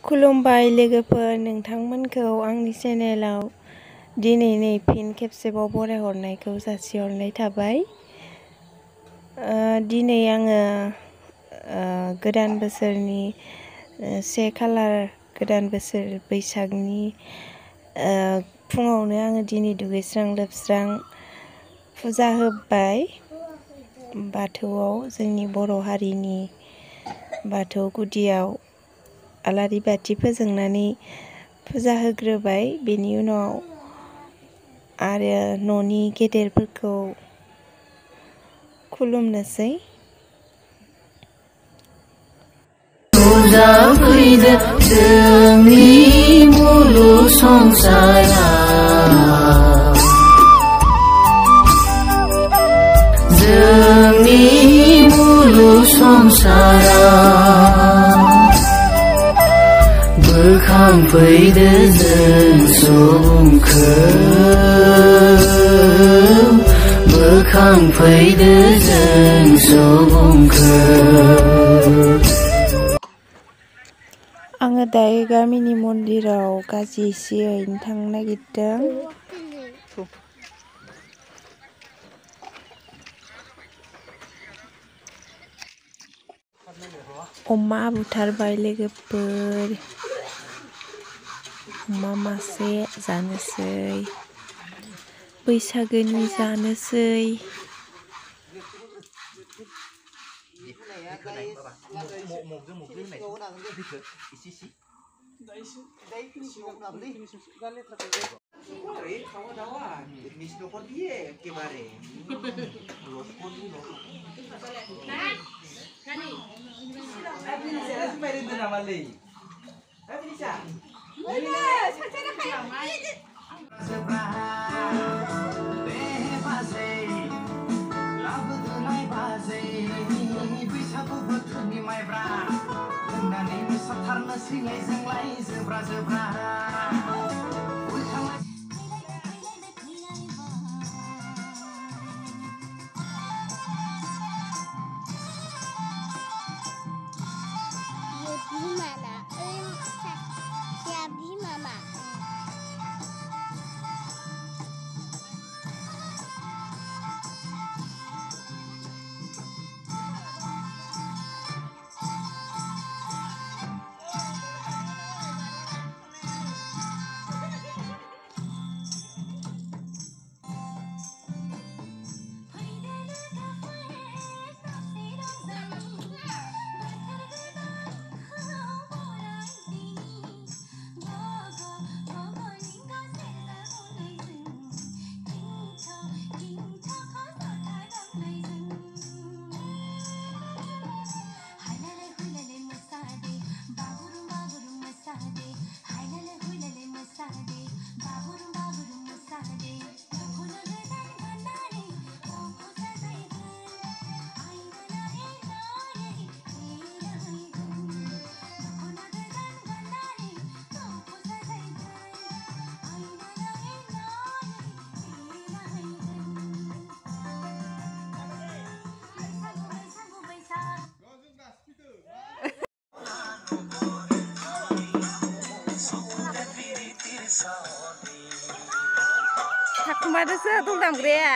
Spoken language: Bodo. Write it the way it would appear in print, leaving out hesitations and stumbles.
खुलुमबाय लोगोफोर, नोंथांमोनखौ आंनि चेनेलाव दिनै फिन खेबसेबाव बरायहरनायखौ जासिहरनाय थाबाय। दिनै आङो गोदान बोसोरनि 1 खालार गोदान बोसोर बैसागनि फुङावनो आङो दिनै दुगैस्रां लोबस्रां फुजा होबाय बाथौआव। जोंनि बर' हारिनि बाथौ गुदियाव आलारि बाथि फोजोंनानै फुजा होग्रोबाय। बेनि उनाव आरो न'नि गेदेरफोरखौ खुलुमनोसै। फैदो जोंनि मुलुग संसाराव, जोंनि मुलुग संसाराव बोखांफैदो जों सुबुंखौ, बोखांफैदो जों सुबुंखौ। आङो दायो गामिनि मन्दिराव गाजि एसे हैनो थांनो नागिरदों। अमा बुथारबाय लोगोफोर, अमा मासे जानोसै, बैसागोनि जानोसै। थाखुमादोसो दल दामग्राया।